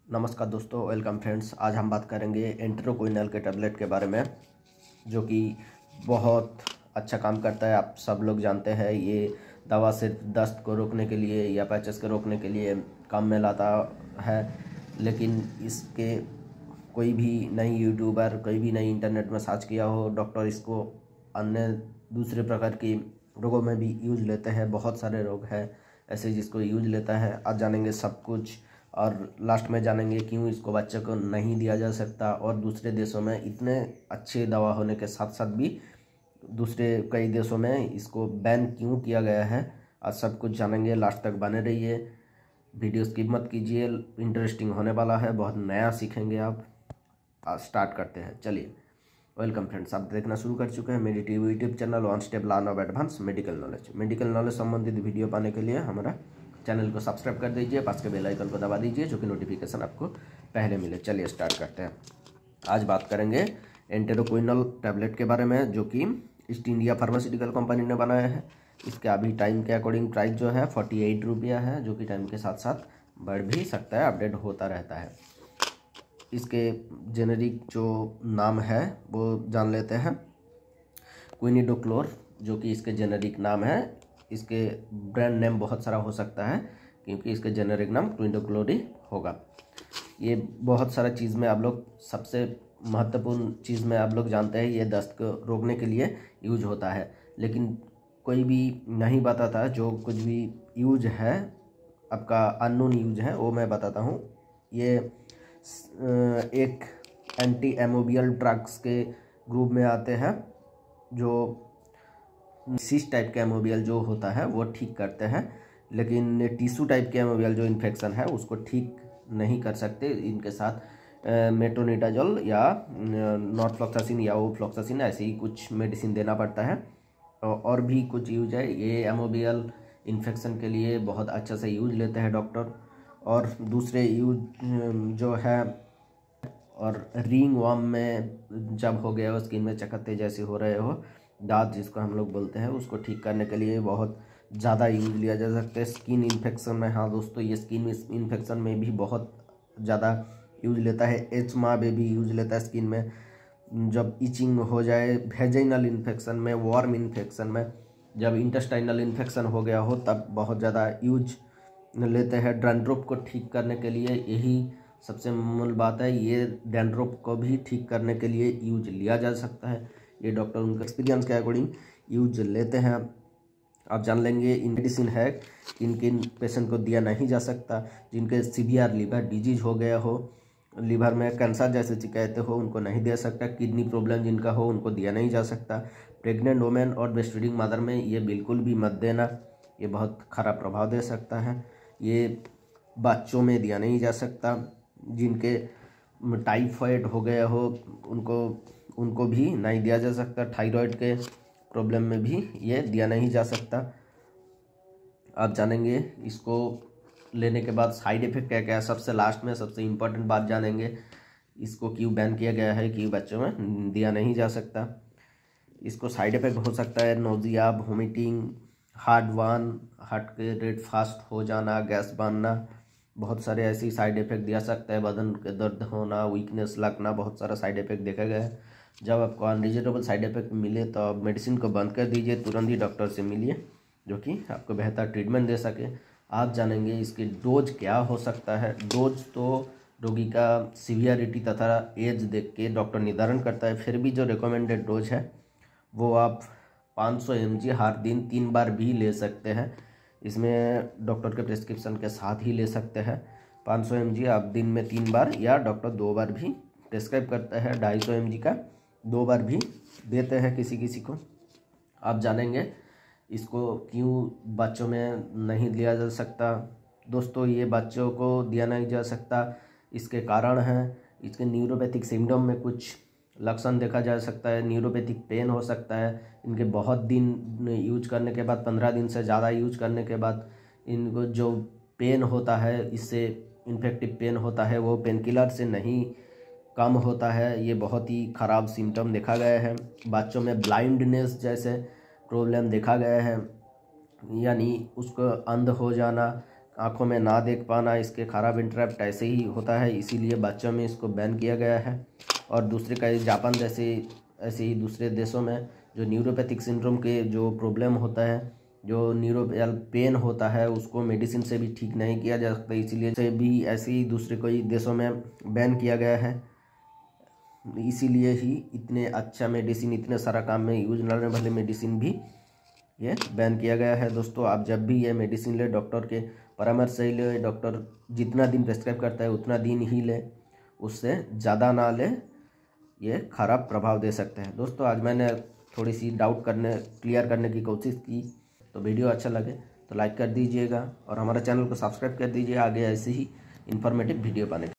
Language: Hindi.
नमस्कार दोस्तों, वेलकम फ्रेंड्स। आज हम बात करेंगे एंटेरोक्विनल के टैबलेट के बारे में, जो कि बहुत अच्छा काम करता है। आप सब लोग जानते हैं, ये दवा सिर्फ दस्त को रोकने के लिए या पैचेस को रोकने के लिए काम में लाता है। लेकिन इसके कोई भी नई यूट्यूबर, कोई भी नई इंटरनेट में सर्च किया हो, डॉक्टर इसको अन्य दूसरे प्रकार की रोगों में भी यूज लेते हैं। बहुत सारे रोग हैं ऐसे जिसको यूज लेता है। आज जानेंगे सब कुछ, और लास्ट में जानेंगे क्यों इसको बच्चे को नहीं दिया जा सकता, और दूसरे देशों में इतने अच्छे दवा होने के साथ साथ भी दूसरे कई देशों में इसको बैन क्यों किया गया है। आज सब कुछ जानेंगे, लास्ट तक बने रहिए। वीडियो स्किप मत कीजिए, इंटरेस्टिंग होने वाला है, बहुत नया सीखेंगे आप। आज स्टार्ट करते हैं, चलिए। वेलकम फ्रेंड्स, आप देखना शुरू कर चुके हैं मेरी YouTube channel one step learn of advance medical knowledge. Medical knowledge संबंधित वीडियो पाने के लिए हमारा चैनल को सब्सक्राइब कर दीजिए, पास के बेल आइकन को दबा दीजिए, जो कि नोटिफिकेशन आपको पहले मिले। चलिए स्टार्ट करते हैं। आज बात करेंगे एंटेरोक्विनल टैबलेट के बारे में, जो कि ईस्ट इंडिया फार्मास्यूटिकल कंपनी ने बनाया है। इसके अभी टाइम के अकॉर्डिंग प्राइस जो है 48 रुपया है, जो कि टाइम के साथ साथ बढ़ भी सकता है, अपडेट होता रहता है। इसके जेनेरिक जो नाम है वो जान लेते हैं। क्विनिडोक्लोर, जो कि इसके जेनेरिक नाम है। इसके ब्रांड नेम बहुत सारा हो सकता है, क्योंकि इसके जेनेरिक नाम क्विनिडोक्लोरी होगा। ये बहुत सारा चीज़ में आप लोग, सबसे महत्वपूर्ण चीज़ में आप लोग जानते हैं, ये दस्त को रोकने के लिए यूज होता है। लेकिन कोई भी नहीं बताता, जो कुछ भी यूज है आपका अननोन यूज है वो मैं बताता हूँ। ये एक एंटी एमोबियल ड्रग्स के ग्रुप में आते हैं, जो सिस टाइप के एमोबियल जो होता है वो ठीक करते हैं। लेकिन टिश्यू टाइप के एमोबियल जो इन्फेक्शन है उसको ठीक नहीं कर सकते। इनके साथ मेट्रोनिडाजोल या नॉर्फ्लॉक्सासिन या ओफ्लॉक्सासिन ऐसे ही कुछ मेडिसिन देना पड़ता है। और भी कुछ यूज है। ये एमोबियल इन्फेक्शन के लिए बहुत अच्छा से यूज लेते हैं डॉक्टर। और दूसरे यूज जो है, और रिंग वर्म में जब हो गया हो, स्किन में चकत्ते जैसे हो रहे हो, दांत जिसको हम लोग बोलते हैं, उसको ठीक करने के लिए बहुत ज़्यादा यूज लिया जा सकता है। स्किन इन्फेक्शन में, हाँ दोस्तों, ये स्किन इन्फेक्शन में भी बहुत ज़्यादा यूज लेता है। एचमा में भी यूज लेता है स्किन में। जब इचिंग हो जाए, वेजाइनल इन्फेक्शन में, वार्म इन्फेक्शन में, जब इंटेस्टाइनल इन्फेक्शन हो गया हो, तब बहुत ज़्यादा यूज लेते हैं। डैंड्रफ को ठीक करने के लिए यही सबसे मूल बात है। ये डैंड्रफ को भी ठीक करने के लिए यूज लिया जा सकता है। ये डॉक्टर उनके एक्सपीरियंस के अकॉर्डिंग यूज लेते हैं। आप जान लेंगे इन मेडिसिन है किन किन पेशेंट को दिया नहीं जा सकता। जिनके सीवियर लिवर डिजीज हो गया हो, लिवर में कैंसर जैसे शिकायतें हो, उनको नहीं दे सकता। किडनी प्रॉब्लम जिनका हो, उनको दिया नहीं जा सकता। प्रेग्नेंट वुमेन और ब्रेस्ट फीडिंग मदर में ये बिल्कुल भी मत देना, ये बहुत खराब प्रभाव दे सकता है। ये बच्चों में दिया नहीं जा सकता। जिनके टाइफाइड हो गया हो, उनको भी नहीं दिया जा सकता। थायराइड के प्रॉब्लम में भी ये दिया नहीं जा सकता। आप जानेंगे इसको लेने के बाद साइड इफेक्ट क्या क्या है। सबसे लास्ट में सबसे इम्पोर्टेंट बात जानेंगे, इसको क्यों बैन किया गया है, क्यों बच्चों में दिया नहीं जा सकता। इसको साइड इफेक्ट हो सकता है नोजिया, वोमिटिंग, हार्ट के रेट फास्ट हो जाना, गैस बनना, बहुत सारे ऐसी साइड इफेक्ट दिया सकता है। बदन के दर्द होना, वीकनेस लगना, बहुत सारा साइड इफेक्ट देखा गया है। जब आपको अनरिजनेबल साइड इफेक्ट मिले तो आप मेडिसिन को बंद कर दीजिए, तुरंत ही डॉक्टर से मिलिए, जो कि आपको बेहतर ट्रीटमेंट दे सके। आप जानेंगे इसकी डोज क्या हो सकता है। डोज तो रोगी का सीवियरिटी तथा एज देख के डॉक्टर निर्धारण करता है। फिर भी जो रिकमेंडेड डोज है वो आप 500 mg हर दिन 3 बार भी ले सकते हैं। इसमें डॉक्टर के प्रिस्क्रिप्शन के साथ ही ले सकते हैं। 500 mg आप दिन में 3 बार, या डॉक्टर 2 बार भी प्रिस्क्राइब करता है। 250 mg का 2 बार भी देते हैं किसी किसी को। आप जानेंगे इसको क्यों बच्चों में नहीं लिया जा सकता। दोस्तों, ये बच्चों को दिया नहीं जा सकता, इसके कारण हैं। इसके न्यूरोपैथिक सिम्टम में कुछ लक्षण देखा जा सकता है। न्यूरोपैथिक पेन हो सकता है। इनके बहुत दिन यूज करने के बाद, 15 दिन से ज़्यादा यूज करने के बाद, इनको जो पेन होता है, इससे इन्फेक्टिव पेन होता है, वो पेन किलर से नहीं कम होता है। ये बहुत ही ख़राब सिम्टम देखा गया है। बच्चों में ब्लाइंडनेस जैसे प्रॉब्लम देखा गया है, यानी उसको अंध हो जाना, आँखों में ना देख पाना, इसके खराब इंटरप्ट ऐसे ही होता है, इसीलिए बच्चों में इसको बैन किया गया है। और दूसरे का जापान जैसे ऐसे ही दूसरे देशों में जो न्यूरोपैथिक सिंड्रोम के जो प्रॉब्लम होता है, जो न्यूरोपैल पेन होता है, उसको मेडिसिन से भी ठीक नहीं किया जा सकता, इसीलिए से भी ऐसे ही दूसरे कई देशों में बैन किया गया है। इसीलिए ही इतने अच्छा मेडिसिन, इतने सारा काम में यूज करने वाले मेडिसिन भी ये बैन किया गया है। दोस्तों आप जब भी ये मेडिसिन ले डॉक्टर के परामर्श से ही ले, डॉक्टर जितना दिन प्रेस्क्राइब करता है उतना दिन ही ले, उससे ज़्यादा ना ले, ये खराब प्रभाव दे सकते हैं। दोस्तों आज मैंने थोड़ी सी डाउट क्लियर करने की कोशिश की, तो वीडियो अच्छा लगे तो लाइक कर दीजिएगा और हमारे चैनल को सब्सक्राइब कर दीजिए आगे ऐसे ही इन्फॉर्मेटिव वीडियो पाने के लिए।